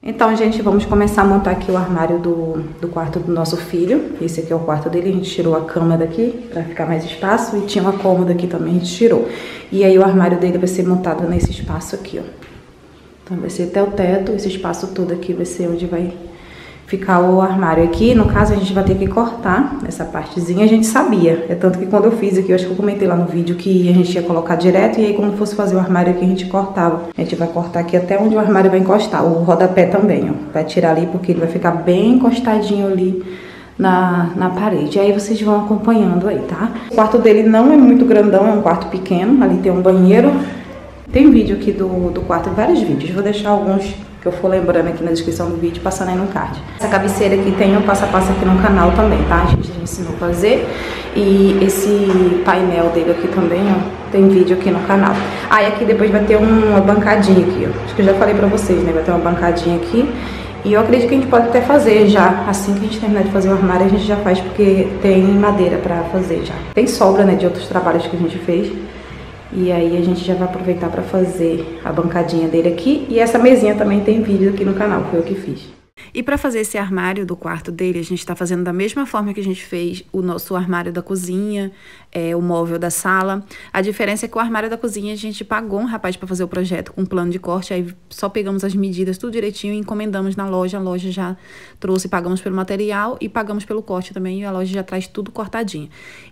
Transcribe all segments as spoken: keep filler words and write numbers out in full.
Então, gente, vamos começar a montar aqui o armário do, do quarto do nosso filho. Esse aqui é o quarto dele, a gente tirou a cama daqui pra ficar mais espaço e tinha uma cômoda aqui também, a gente tirou. E aí o armário dele vai ser montado nesse espaço aqui, ó. Então vai ser até o teto, esse espaço todo aqui vai ser onde vai ficar o armário. Aqui, no caso, a gente vai ter que cortar essa partezinha, a gente sabia. É tanto que quando eu fiz aqui, eu acho que eu comentei lá no vídeo que a gente ia colocar direto e aí quando fosse fazer o armário aqui, a gente cortava. A gente vai cortar aqui até onde o armário vai encostar, o rodapé também, ó. Vai tirar ali porque ele vai ficar bem encostadinho ali na, na parede. Aí vocês vão acompanhando aí, tá? O quarto dele não é muito grandão, é um quarto pequeno. Ali tem um banheiro. Tem vídeo aqui do, do quarto, vários vídeos. Vou deixar alguns que eu for lembrando aqui na descrição do vídeo, passando aí no card. Essa cabeceira aqui tem o passo a passo aqui no canal também, tá? A gente já ensinou a fazer. E esse painel dele aqui também, ó, tem vídeo aqui no canal. Ah, e aqui depois vai ter uma bancadinha aqui, ó. Acho que eu já falei pra vocês, né? Vai ter uma bancadinha aqui. E eu acredito que a gente pode até fazer já, assim que a gente terminar de fazer o armário, a gente já faz, porque tem madeira pra fazer já. Tem sobra, né, de outros trabalhos que a gente fez. E aí a gente já vai aproveitar para fazer a bancadinha dele aqui. E essa mesinha também tem vídeo aqui no canal, foi eu que fiz. E para fazer esse armário do quarto dele, a gente está fazendo da mesma forma que a gente fez o nosso armário da cozinha, é, o móvel da sala. A diferença é que o armário da cozinha a gente pagou um rapaz para fazer o projeto com um plano de corte, aí só pegamos as medidas tudo direitinho e encomendamos na loja. A loja já trouxe, pagamos pelo material e pagamos pelo corte também, e a loja já traz tudo cortadinho.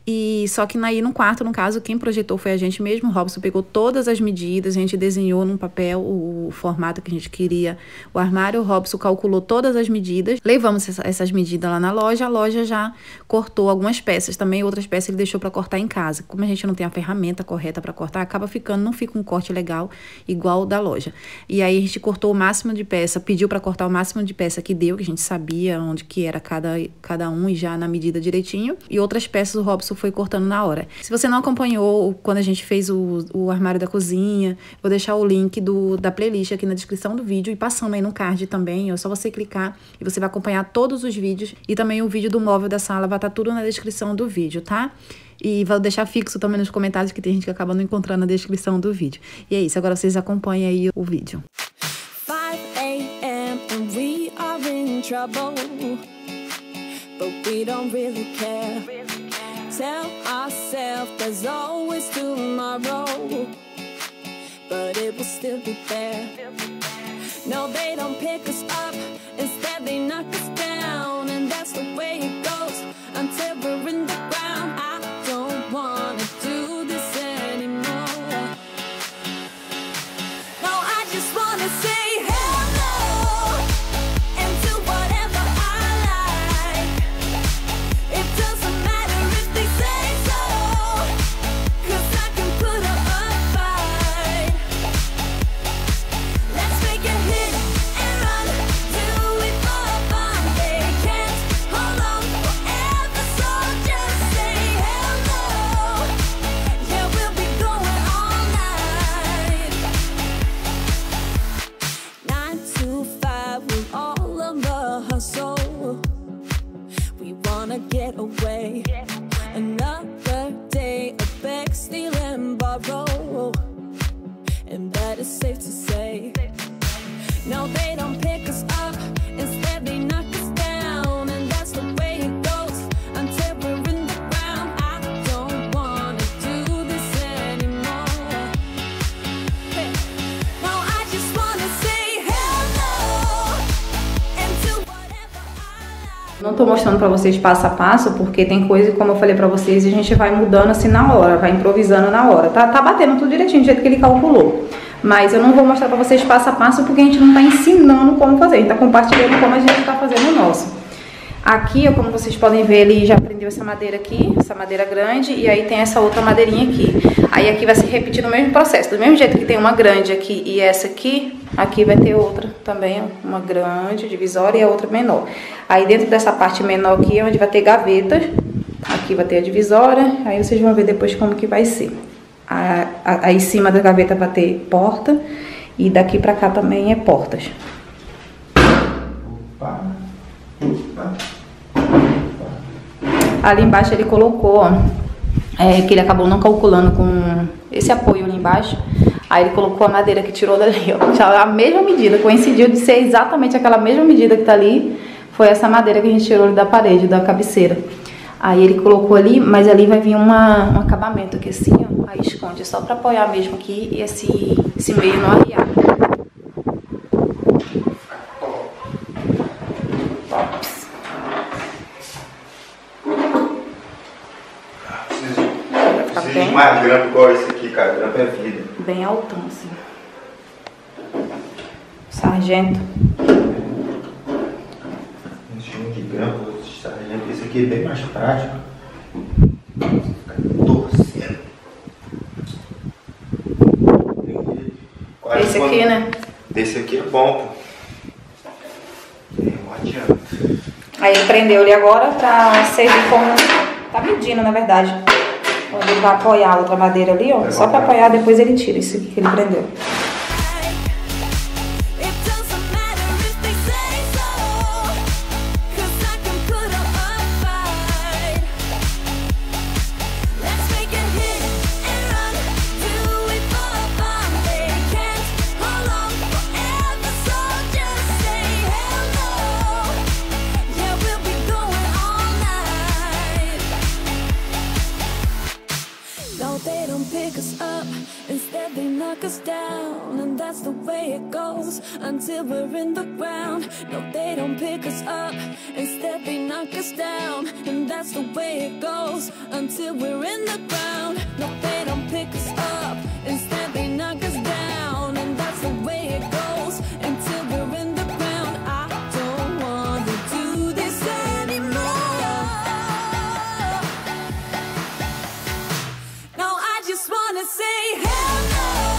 E só que aí no quarto, no caso, quem projetou foi a gente mesmo. O Robson pegou todas as medidas, a gente desenhou num papel o, o formato que a gente queria o armário. O Robson calculou todas as medidas, levamos essa, essas medidas lá na loja, a loja já cortou algumas peças também, outras peças ele deixou para cortar em casa. Como a gente não tem a ferramenta correta para cortar, acaba ficando, não fica um corte legal igual o da loja. E aí a gente cortou o máximo de peça, pediu para cortar o máximo de peça que deu, que a gente sabia onde que era cada, cada um e já na medida direitinho, e outras peças o Robson foi cortando na hora. Se você não acompanhou quando a gente fez o, o armário da cozinha, vou deixar o link do, da playlist aqui na descrição do vídeo e passando aí no card também, é só você clicar e você vai acompanhar todos os vídeos, e também o vídeo do móvel da sala vai estar tudo na descrição do vídeo, tá? E vou deixar fixo também nos comentários, que tem gente que acaba não encontrando na descrição do vídeo. E é isso, agora vocês acompanhem aí o vídeo. five a m and we are in trouble, but we don't really care. Tell ourselves there's always tomorrow, but it will still be there. No, they don't pick us up, instead they knock us down, and that's the way it goes until we're in the ground. I don't wanna do this anymore. No, I just wanna say hello and do whatever I like. It doesn't matter if they say so, 'cause I can put up a fight. Let's make a hit and run, do it for fun. They can't hold on forever, so just say hello. Yeah, we'll be going all night. Nine to five with all of the hustle. We wanna get away. Another day of beg, steal and borrow, and that is safe to say. No, they don't pick us up, instead they knock us down, and that's the way it goes until we're in the ground. I don't wanna do this anymore. Hey. No, I just wanna say hello and do whatever I like. Não tô mostrando pra vocês passo a passo, porque tem coisa, como eu falei pra vocês, a gente vai mudando assim na hora, vai improvisando na hora. Tá, tá batendo tudo direitinho do jeito que ele calculou. Mas eu não vou mostrar pra vocês passo a passo, porque a gente não tá ensinando como fazer. A gente tá compartilhando como a gente tá fazendo o nosso. Aqui, ó, como vocês podem ver, ele já prendeu essa madeira aqui, essa madeira grande, e aí tem essa outra madeirinha aqui. Aí aqui vai se repetir o mesmo processo. Do mesmo jeito que tem uma grande aqui e essa aqui, aqui vai ter outra também, ó, uma grande divisória e a outra menor. Aí dentro dessa parte menor aqui é onde vai ter gavetas. Aqui vai ter a divisória, aí vocês vão ver depois como que vai ser. Aí em cima da gaveta vai ter porta, e daqui pra cá também é portas. Opa. Opa. Ali embaixo ele colocou, ó, é, que ele acabou não calculando com esse apoio ali embaixo. Aí ele colocou a madeira que tirou dali, ó. Já a mesma medida, coincidiu de ser exatamente aquela mesma medida que tá ali. Foi essa madeira que a gente tirou da parede, da cabeceira. Aí ele colocou ali, mas ali vai vir uma, um acabamento aqui assim, ó. Aí esconde, só pra apoiar mesmo aqui e esse, esse meio não arriar. Ops. Preciso de mais grampo igual esse aqui, cara. Grampo é vida. Bem altão, assim. Sargento. Um de grampo, sargento. Esse aqui é bem mais prático. Fica torcendo. Esse aqui, quando... né? Esse aqui é bom, pô. Não adianta. Aí ele prendeu ele agora pra servir como... Tá medindo, na verdade. Quando ele vai apoiar a outra madeira ali, ó. Só pra apoiar, depois ele tira isso aqui que ele prendeu. Until we're in the ground. No, they don't pick us up. Instead they knock us down. And that's the way it goes. Until we're in the ground. No, they don't pick us up. Instead they knock us down. And that's the way it goes. Until we're in the ground. I don't want to do this anymore. No, I just want to say hell no.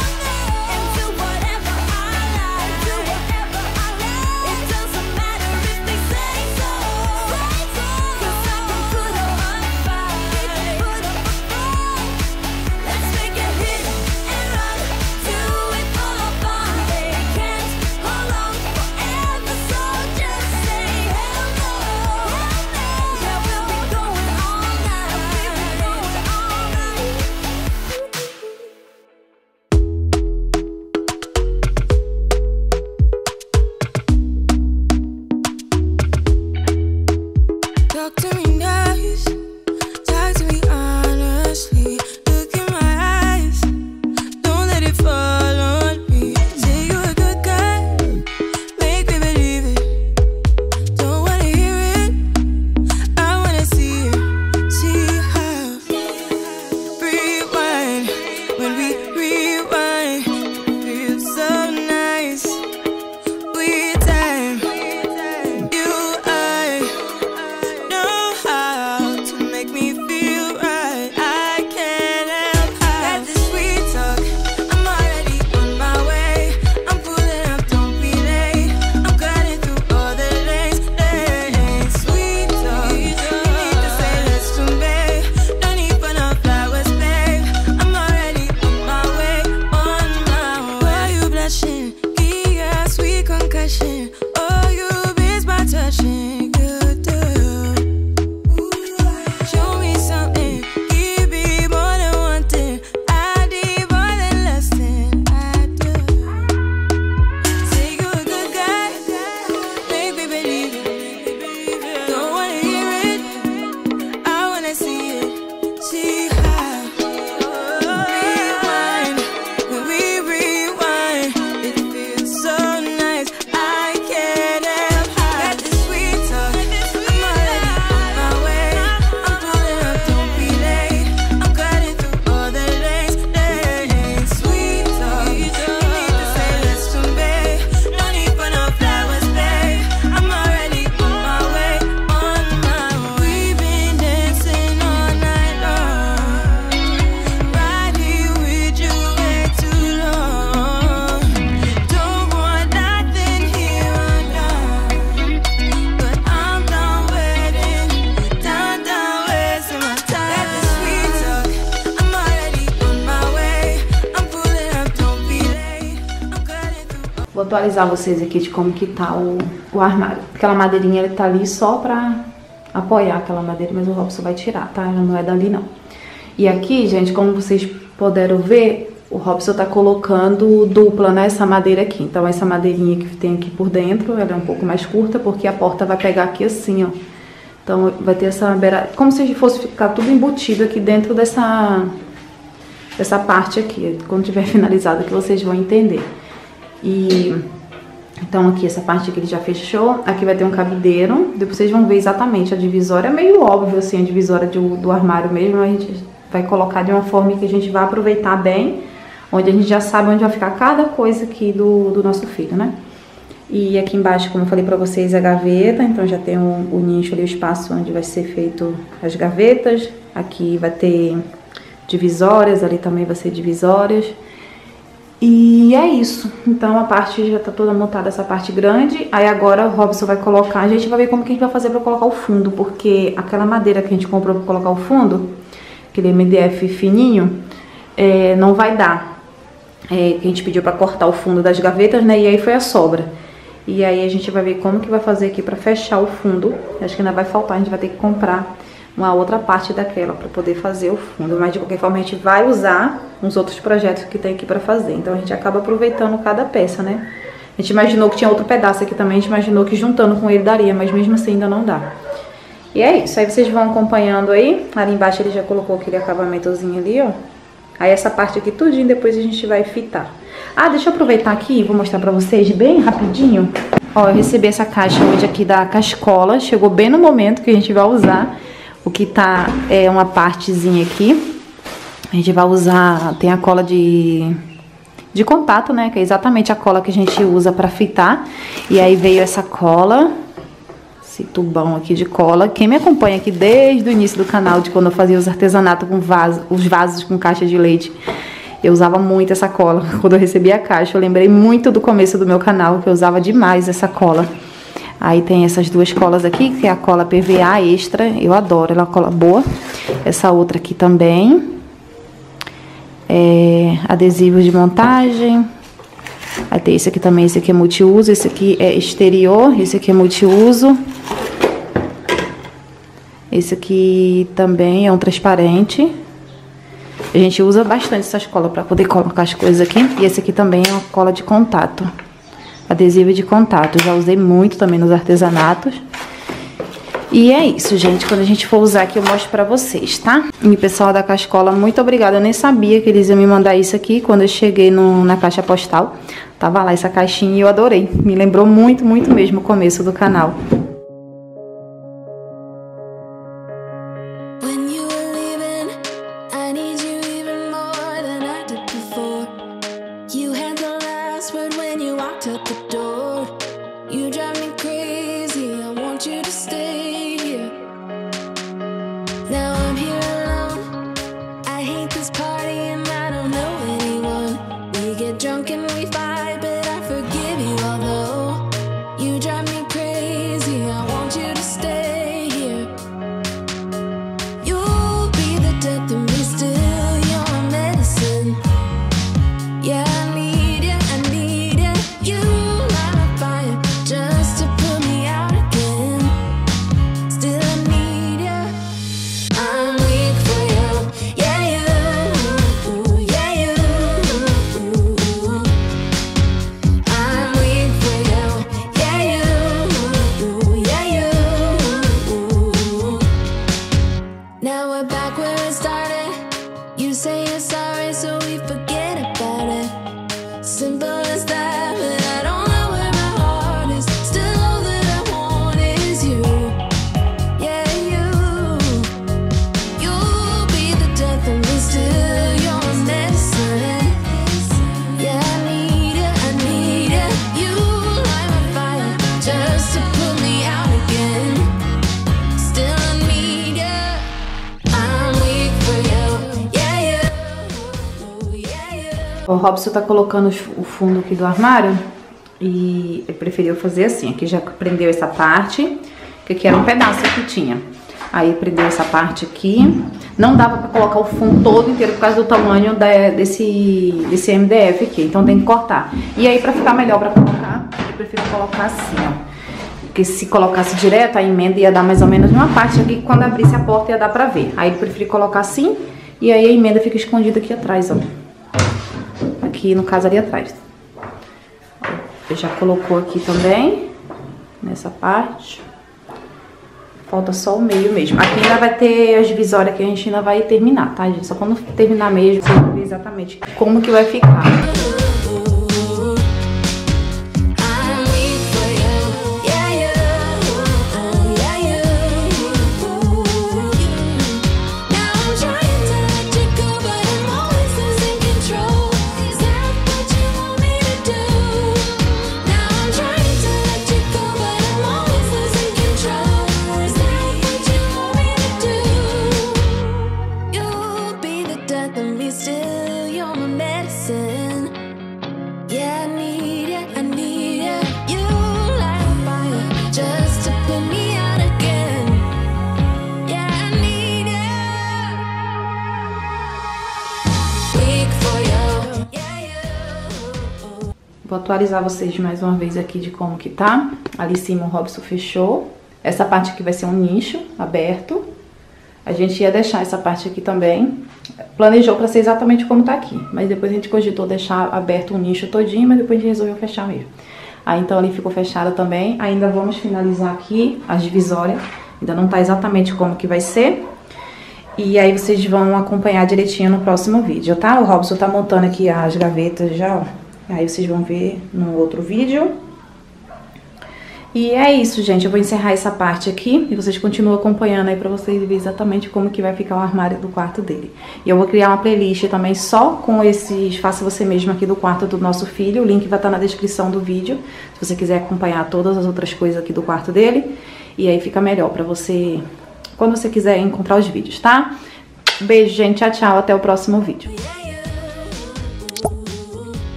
Vou atualizar vocês aqui de como que tá o, o armário. Aquela madeirinha, ele tá ali só pra apoiar aquela madeira, mas o Robson vai tirar, tá? Ela não é dali, não. E aqui, gente, como vocês puderam ver, o Robson tá colocando dupla, né, essa madeira aqui. Então essa madeirinha que tem aqui por dentro, ela é um pouco mais curta, porque a porta vai pegar aqui assim, ó. Então vai ter essa beira, como se fosse ficar tudo embutido aqui dentro dessa, dessa parte aqui. Quando tiver finalizado que vocês vão entender. E então aqui essa parte que ele já fechou, aqui vai ter um cabideiro. Depois vocês vão ver exatamente a divisória, é meio óbvio assim a divisória do, do armário mesmo. A gente vai colocar de uma forma que a gente vai aproveitar bem, onde a gente já sabe onde vai ficar cada coisa aqui do, do nosso filho, né? E aqui embaixo, como eu falei pra vocês, é a gaveta. Então já tem o, o nicho ali, o espaço onde vai ser feito as gavetas. Aqui vai ter divisórias, ali também vai ser divisórias. E é isso. Então a parte já tá toda montada, essa parte grande. Aí agora o Robson vai colocar, a gente vai ver como que a gente vai fazer pra colocar o fundo. Porque aquela madeira que a gente comprou pra colocar o fundo, aquele M D F fininho, é, não vai dar. É, que a gente pediu pra cortar o fundo das gavetas, né? E aí foi a sobra. E aí a gente vai ver como que vai fazer aqui pra fechar o fundo. Acho que ainda vai faltar, a gente vai ter que comprar uma outra parte daquela pra poder fazer o fundo. Mas de qualquer forma a gente vai usar uns outros projetos que tem aqui pra fazer. Então a gente acaba aproveitando cada peça, né? A gente imaginou que tinha outro pedaço aqui também, a gente imaginou que juntando com ele daria, mas mesmo assim ainda não dá. E é isso, aí vocês vão acompanhando aí. Ali embaixo ele já colocou aquele acabamentozinho ali, ó. Aí essa parte aqui tudinho depois a gente vai fitar. Ah, deixa eu aproveitar aqui e vou mostrar pra vocês bem rapidinho. Ó, eu recebi essa caixa hoje aqui da Cascola. Chegou bem no momento que a gente vai usar. O que tá é uma partezinha aqui. A gente vai usar, tem a cola de, de contato, né? Que é exatamente a cola que a gente usa pra fitar. E aí veio essa cola, esse tubão aqui de cola. Quem me acompanha aqui desde o início do canal, de quando eu fazia os artesanatos com vaso, os vasos com caixa de leite, eu usava muito essa cola. Quando eu recebi a caixa, eu lembrei muito do começo do meu canal, que eu usava demais essa cola. Aí tem essas duas colas aqui, que é a cola P V A extra, eu adoro, ela é uma cola boa. Essa outra aqui também. É, adesivos de montagem. Aí tem esse aqui também, esse aqui é multiuso, esse aqui é exterior, esse aqui é multiuso. Esse aqui também é um transparente. A gente usa bastante essas colas para poder colocar as coisas aqui. E esse aqui também é uma cola de contato, adesivo de contato. Já usei muito também nos artesanatos. E é isso, gente. Quando a gente for usar aqui, eu mostro pra vocês, tá? E pessoal da Cascola, muito obrigada. Eu nem sabia que eles iam me mandar isso aqui. Quando eu cheguei no, na caixa postal, tava lá essa caixinha e eu adorei. Me lembrou muito, muito mesmo o começo do canal. O Robson tá colocando o fundo aqui do armário e ele preferiu fazer assim. Aqui já prendeu essa parte, que aqui era um pedaço que tinha. Aí prendeu essa parte aqui. Não dava pra colocar o fundo todo inteiro por causa do tamanho da, desse, desse M D F aqui. Então tem que cortar. E aí pra ficar melhor pra colocar, eu prefiro colocar assim, ó. Porque se colocasse direto, a emenda ia dar mais ou menos uma parte aqui. Quando abrisse a porta ia dar pra ver. Aí ele preferiu colocar assim. E aí a emenda fica escondida aqui atrás, ó. aqui, no caso, ali atrás. Já colocou aqui também, nessa parte. Falta só o meio mesmo. Aqui ainda vai ter as divisórias que a gente ainda vai terminar, tá, gente? Só quando terminar mesmo, você vai ver exatamente como que vai ficar. Vou atualizar vocês mais uma vez aqui de como que tá. Ali em cima o Robson fechou. Essa parte aqui vai ser um nicho aberto. A gente ia deixar essa parte aqui também. Planejou pra ser exatamente como tá aqui. Mas depois a gente cogitou deixar aberto um nicho todinho, mas depois a gente resolveu fechar mesmo. Aí então ali ficou fechado também. Ainda vamos finalizar aqui as divisórias. Ainda não tá exatamente como que vai ser. E aí vocês vão acompanhar direitinho no próximo vídeo, tá? O Robson tá montando aqui as gavetas já, ó. Aí vocês vão ver no outro vídeo. E é isso, gente. Eu vou encerrar essa parte aqui e vocês continuam acompanhando aí pra vocês verem exatamente como que vai ficar o armário do quarto dele. E eu vou criar uma playlist também só com esses Faça Você Mesmo aqui do quarto do nosso filho. O link vai estar na descrição do vídeo, se você quiser acompanhar todas as outras coisas aqui do quarto dele. E aí fica melhor pra você, quando você quiser encontrar os vídeos, tá? Beijo, gente. Tchau, tchau. Até o próximo vídeo.